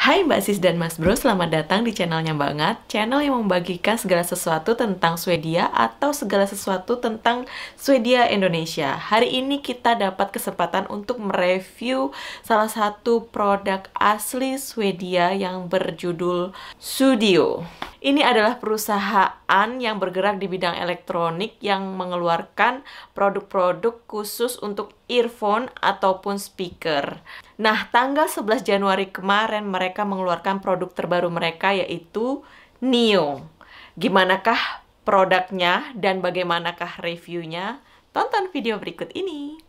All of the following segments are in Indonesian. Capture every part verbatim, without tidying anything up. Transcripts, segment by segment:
Hai Mbak Sis dan Mas Bro, selamat datang di channelnya Banget, channel yang membagikan segala sesuatu tentang Swedia atau segala sesuatu tentang Swedia Indonesia. Hari ini kita dapat kesempatan untuk mereview salah satu produk asli Swedia yang berjudul Sudio. Ini adalah perusahaan yang bergerak di bidang elektronik yang mengeluarkan produk-produk khusus untuk earphone ataupun speaker. Nah, tanggal sebelas Januari kemarin mereka mengeluarkan produk terbaru mereka yaitu Neo. Gimanakah produknya dan bagaimanakah reviewnya? Tonton video berikut ini.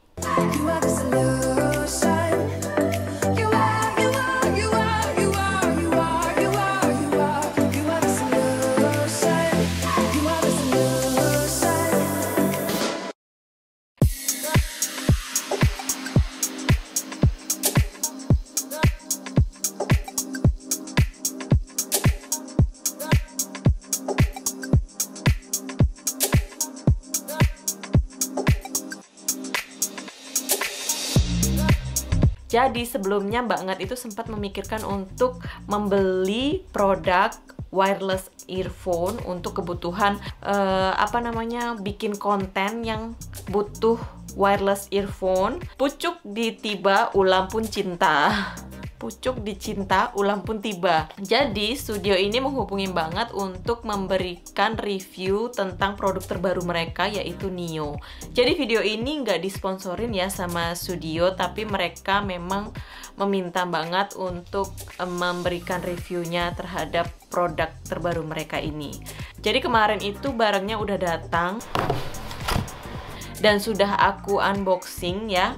Jadi sebelumnya Banget itu sempat memikirkan untuk membeli produk wireless earphone untuk kebutuhan uh, apa namanya bikin konten yang butuh wireless earphone. Pucuk ditiba ulam pun cinta. Pucuk dicinta, ulam pun tiba. Jadi, studio ini menghubungi Banget untuk memberikan review tentang produk terbaru mereka, yaitu Neo. Jadi, video ini nggak disponsorin ya sama studio, tapi mereka memang meminta Banget untuk um, memberikan reviewnya terhadap produk terbaru mereka ini. Jadi, kemarin itu barangnya udah datang dan sudah aku unboxing ya.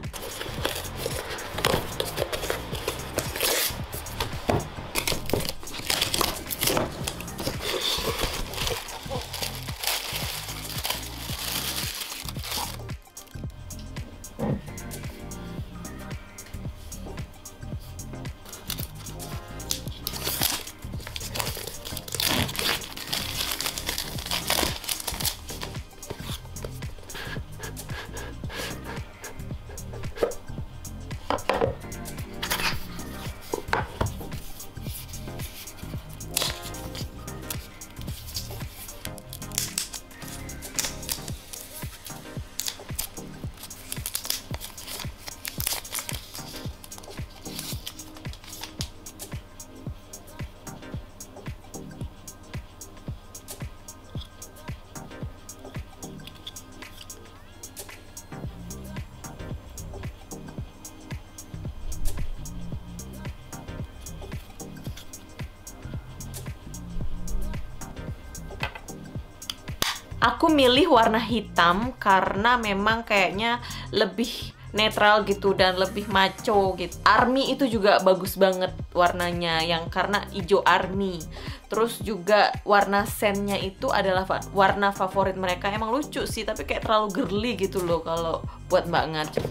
Aku milih warna hitam karena memang kayaknya lebih netral gitu dan lebih maco gitu. Army itu juga bagus banget warnanya, yang karena hijau army. Terus juga warna sennya itu adalah warna favorit mereka. Emang lucu sih, tapi kayak terlalu girly gitu loh kalau buat Banget.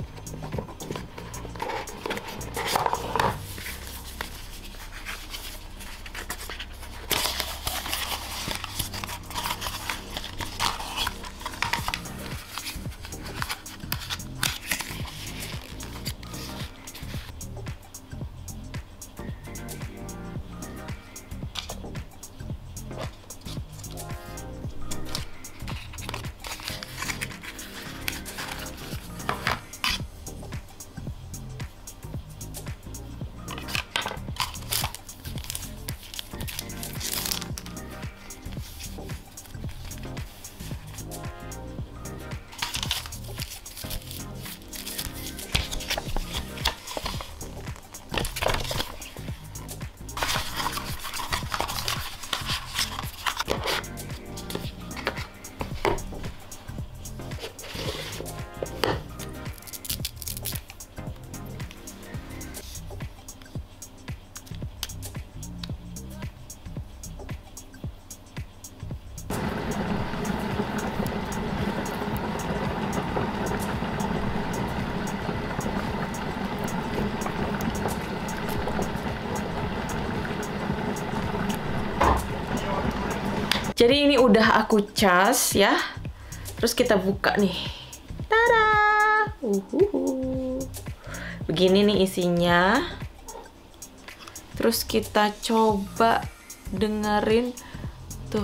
Jadi ini udah aku cas ya. Terus kita buka nih. Tada! Uhuhu. Begini nih isinya. Terus kita coba dengerin tuh,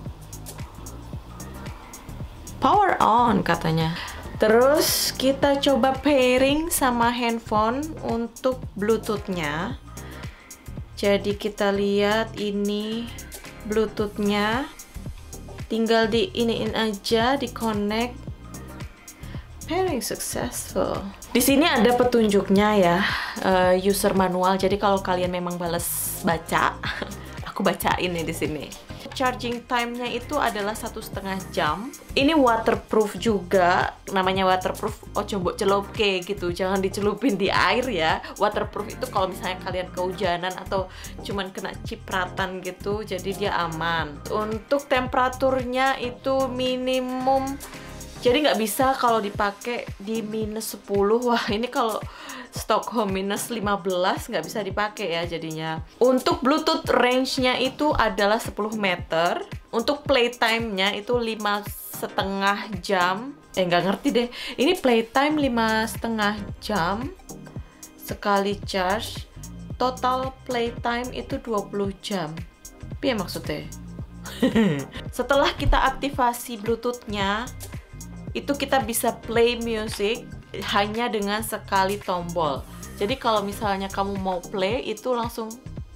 power on katanya. Terus kita coba pairing sama handphone untuk Bluetooth-nya. Jadi kita lihat ini Bluetooth-nya, tinggal di iniin aja, di connect. Pairing successful. Di sini ada petunjuknya ya, uh, user manual. Jadi kalau kalian memang bales baca, aku bacain nih di sini. Charging time-nya itu adalah satu setengah jam. Ini waterproof juga, namanya waterproof. Oh coba celupke gitu, jangan dicelupin di air ya. Waterproof itu kalau misalnya kalian kehujanan atau cuman kena cipratan gitu, jadi dia aman. Untuk temperaturnya itu minimum, jadi nggak bisa kalau dipakai di minus sepuluh. Wah ini kalau Stockholm minus lima belas nggak bisa dipakai ya jadinya. Untuk Bluetooth range-nya itu adalah sepuluh meter. Untuk playtime-nya itu lima setengah jam. Eh nggak ngerti deh. Ini playtime lima setengah jam sekali charge. Total playtime itu dua puluh jam. Apa ya maksudnya? Setelah kita aktivasi Bluetooth-nya, itu kita bisa play music hanya dengan sekali tombol. Jadi kalau misalnya kamu mau play, itu langsung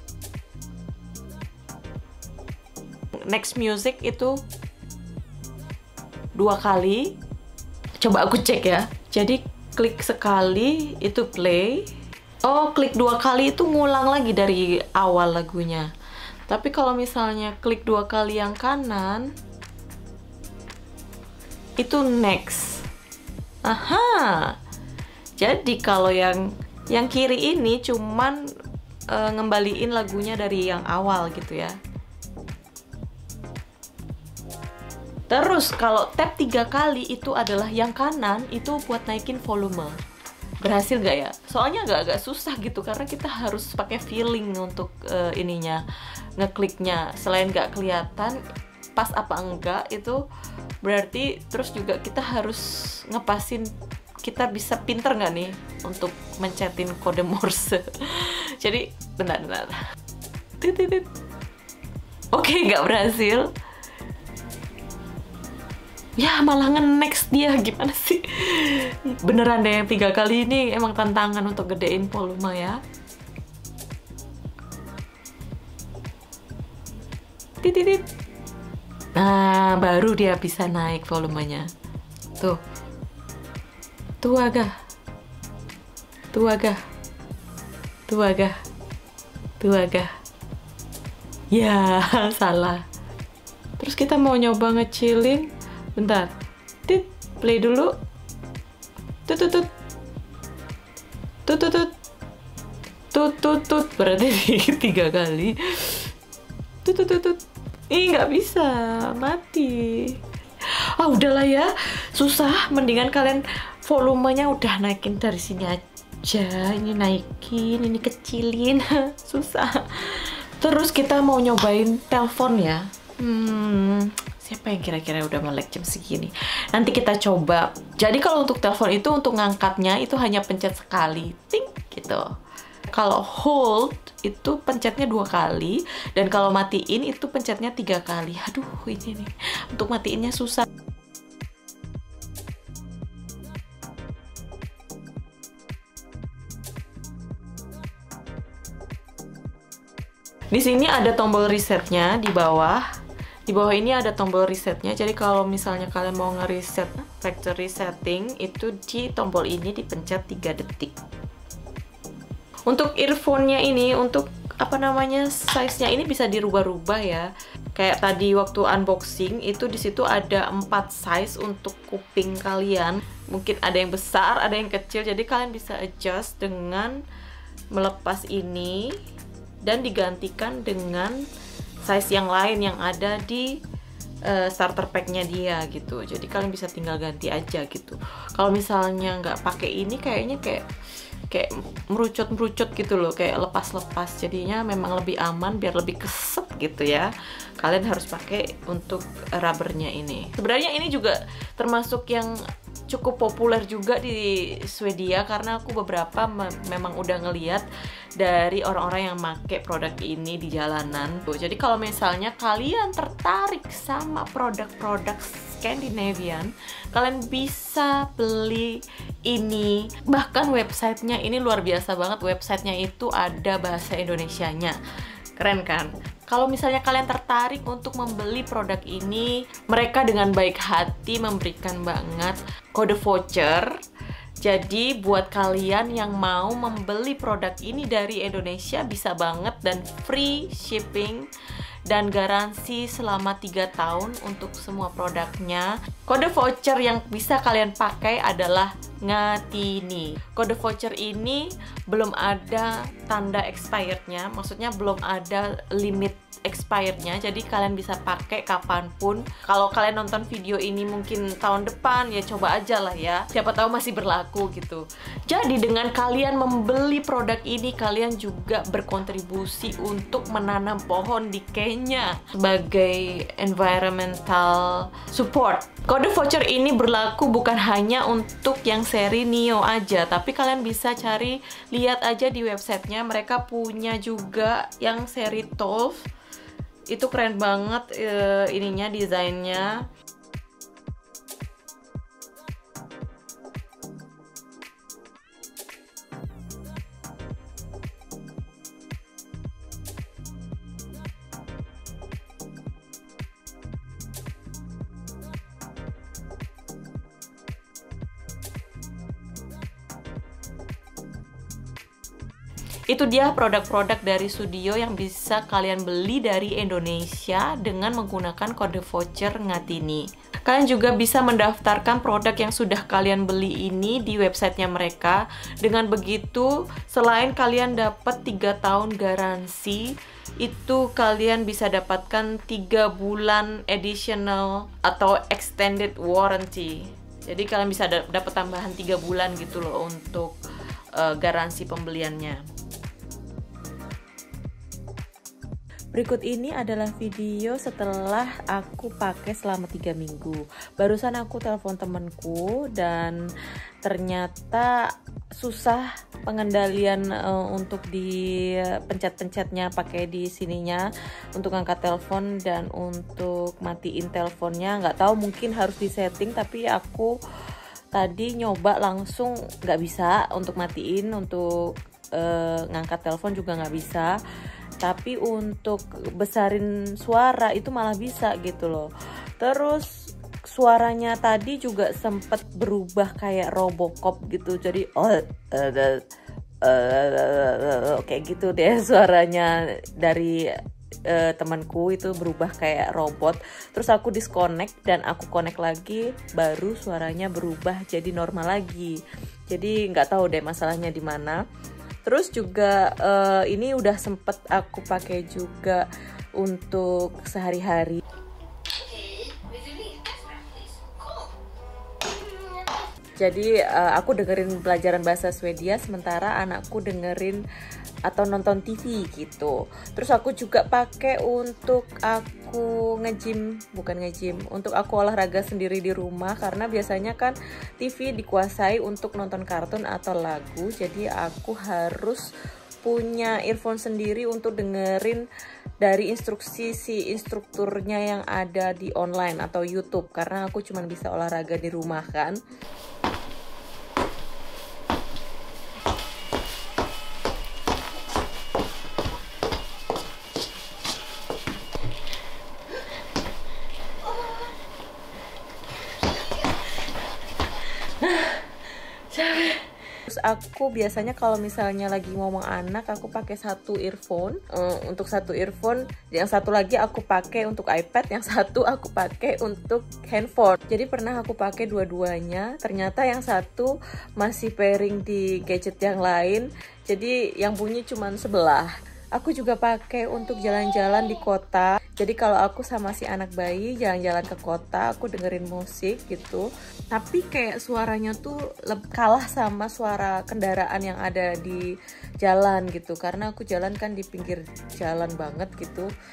next music itu dua kali. Coba aku cek ya. Jadi klik sekali itu play. Oh, klik dua kali itu ngulang lagi dari awal lagunya. Tapi kalau misalnya klik dua kali yang kanan, itu next. Aha. Jadi kalau yang yang kiri ini cuman e, ngembaliin lagunya dari yang awal gitu ya. Terus kalau tap tiga kali itu adalah yang kanan, itu buat naikin volume. Berhasil nggak ya? Soalnya agak-agak susah gitu karena kita harus pakai feeling untuk e, ininya, ngekliknya. Selain nggak kelihatan pas apa enggak, itu berarti terus juga kita harus ngepasin kita bisa pinter nggak nih untuk mencetin kode Morse. Jadi bentar-bentar. Oke, nggak berhasil. Ya malah nge-next dia, gimana sih? Beneran deh yang tiga kali ini emang tantangan untuk gedein volume ya. Titit. Nah, baru dia bisa naik volumenya. Tuh. Tuh agak. Tuh agak. Tuh agak. Tuh agak. Ya, salah. Terus kita mau nyoba ngecilin. Bentar. Tit, play dulu. Tut tut tut. Tut tut tut. Tut tut tut. Berarti tiga kali. Tut tut tut tut. Ih, nggak bisa, mati. Ah, udahlah ya, susah. Mendingan kalian volumenya udah naikin dari sini aja. Ini naikin, ini kecilin, susah. Terus kita mau nyobain telepon ya. Hmm, siapa yang kira-kira udah melek jam segini? Nanti kita coba. Jadi kalau untuk telepon itu, untuk ngangkatnya itu hanya pencet sekali, ting gitu. Kalau hold itu pencetnya dua kali, dan kalau matiin itu pencetnya tiga kali. Aduh, ini nih untuk matiinnya susah. Di sini ada tombol resetnya di bawah. Di bawah ini ada tombol resetnya. Jadi kalau misalnya kalian mau nge-reset factory setting, itu di tombol ini dipencet tiga detik. Untuk earphone-nya ini, untuk apa namanya, size-nya ini bisa dirubah-rubah ya. Kayak tadi waktu unboxing itu di situ ada empat size untuk kuping kalian. Mungkin ada yang besar, ada yang kecil. Jadi kalian bisa adjust dengan melepas ini dan digantikan dengan size yang lain yang ada di uh, starter pack-nya dia gitu. Jadi kalian bisa tinggal ganti aja gitu. Kalau misalnya nggak pakai ini, kayaknya kayak kayak merucut-merucut gitu loh, kayak lepas-lepas. Jadinya memang lebih aman biar lebih keset gitu ya. Kalian harus pakai untuk rubbernya ini. Sebenarnya ini juga termasuk yang cukup populer juga di Swedia karena aku beberapa me memang udah ngeliat dari orang-orang yang make produk ini di jalanan tuh. Jadi kalau misalnya kalian tertarik sama produk-produk Scandinavian, kalian bisa beli ini. Bahkan websitenya ini luar biasa banget, websitenya itu ada bahasa Indonesianya. Keren kan? Kalau misalnya kalian tertarik untuk membeli produk ini, mereka dengan baik hati memberikan banget kode voucher. Jadi buat kalian yang mau membeli produk ini dari Indonesia bisa banget, dan free shipping dan garansi selama tiga tahun untuk semua produknya. Kode voucher yang bisa kalian pakai adalah Ngatini. Kode voucher ini belum ada tanda expirednya, maksudnya belum ada limit expirednya, jadi kalian bisa pakai kapanpun. Kalau kalian nonton video ini mungkin tahun depan, ya coba aja lah ya, siapa tahu masih berlaku gitu. Jadi dengan kalian membeli produk ini, kalian juga berkontribusi untuk menanam pohon di Kenya sebagai environmental support. Kode voucher ini berlaku bukan hanya untuk yang seri Neo aja, tapi kalian bisa cari, lihat aja di websitenya, mereka punya juga yang seri twelve. Itu keren banget e, ininya, desainnya. Itu dia produk-produk dari Sudio yang bisa kalian beli dari Indonesia dengan menggunakan kode voucher Ngatini. Kalian juga bisa mendaftarkan produk yang sudah kalian beli ini di websitenya mereka. Dengan begitu, selain kalian dapat tiga tahun garansi, itu kalian bisa dapatkan tiga bulan additional atau extended warranty. Jadi kalian bisa dapat tambahan tiga bulan gitu loh untuk uh, garansi pembeliannya. Berikut ini adalah video setelah aku pakai selama tiga minggu. Barusan aku telepon temenku dan ternyata susah pengendalian uh, untuk di pencet-pencetnya pakai di sininya untuk angkat telepon dan untuk matiin teleponnya. Nggak tahu, mungkin harus disetting, tapi aku tadi nyoba langsung nggak bisa untuk matiin, untuk uh, ngangkat telepon juga nggak bisa. Tapi untuk besarin suara itu malah bisa gitu loh. Terus suaranya tadi juga sempet berubah kayak Robocop gitu. Jadi oh uh, uh, uh, kayak gitu deh suaranya dari uh, temanku, itu berubah kayak robot. Terus aku disconnect dan aku connect lagi, baru suaranya berubah jadi normal lagi. Jadi nggak tahu deh masalahnya di mana. Terus juga uh, ini udah sempet aku pakai juga untuk sehari-hari. Jadi uh, aku dengerin pelajaran bahasa Swedia, sementara anakku dengerin atau nonton T V gitu. Terus aku juga pakai untuk aku nge-gym, bukan nge-gym, untuk aku olahraga sendiri di rumah, karena biasanya kan T V dikuasai untuk nonton kartun atau lagu. Jadi aku harus punya earphone sendiri untuk dengerin dari instruksi si instrukturnya yang ada di online atau YouTube, karena aku cuma bisa olahraga di rumah kan. Terus aku biasanya kalau misalnya lagi ngomong anak, aku pakai satu earphone uh, untuk satu earphone, yang satu lagi aku pakai untuk iPad, yang satu aku pakai untuk handphone. Jadi pernah aku pakai dua-duanya, ternyata yang satu masih pairing di gadget yang lain, jadi yang bunyi cuma sebelah. Aku juga pakai untuk jalan-jalan di kota. Jadi kalau aku sama si anak bayi jalan-jalan ke kota, aku dengerin musik gitu. Tapi kayak suaranya tuh kalah sama suara kendaraan yang ada di jalan gitu. Karena aku jalan kan di pinggir jalan banget gitu.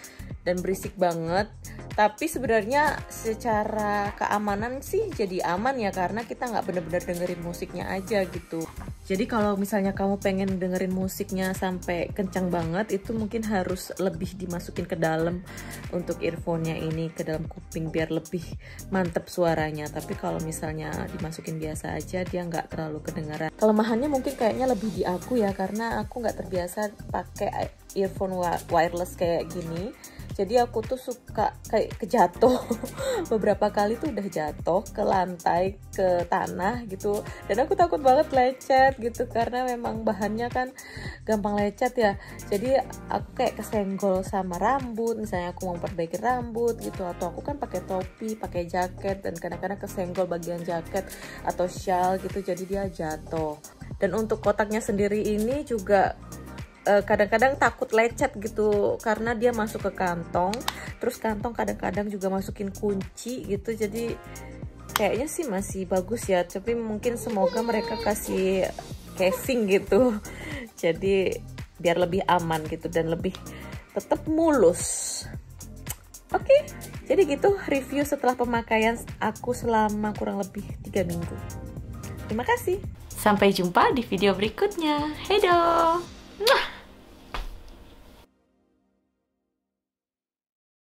dan berisik banget. Tapi sebenarnya secara keamanan sih jadi aman ya, karena kita nggak bener-bener dengerin musiknya aja gitu. Jadi kalau misalnya kamu pengen dengerin musiknya sampai kencang banget, itu mungkin harus lebih dimasukin ke dalam untuk earphone-nya ini, ke dalam kuping biar lebih mantep suaranya. Tapi kalau misalnya dimasukin biasa aja, dia nggak terlalu kedengaran. Kelemahannya mungkin kayaknya lebih di aku ya, karena aku nggak terbiasa pakai earphone wireless kayak gini. Jadi aku tuh suka kayak kejatuh beberapa kali tuh udah jatuh ke lantai, ke tanah gitu, dan aku takut banget lecet gitu karena memang bahannya kan gampang lecet ya. Jadi aku kayak kesenggol sama rambut, misalnya aku mau perbaiki rambut gitu, atau aku kan pakai topi, pakai jaket, dan kadang-kadang kesenggol bagian jaket atau shawl gitu, jadi dia jatuh. Dan untuk kotaknya sendiri ini juga kadang-kadang takut lecet gitu karena dia masuk ke kantong, terus kantong kadang-kadang juga masukin kunci gitu. Jadi kayaknya sih masih bagus ya, tapi mungkin semoga mereka kasih casing gitu jadi biar lebih aman gitu dan lebih tetap mulus. Oke, jadi gitu review setelah pemakaian aku selama kurang lebih tiga minggu. Terima kasih, sampai jumpa di video berikutnya. Hedo.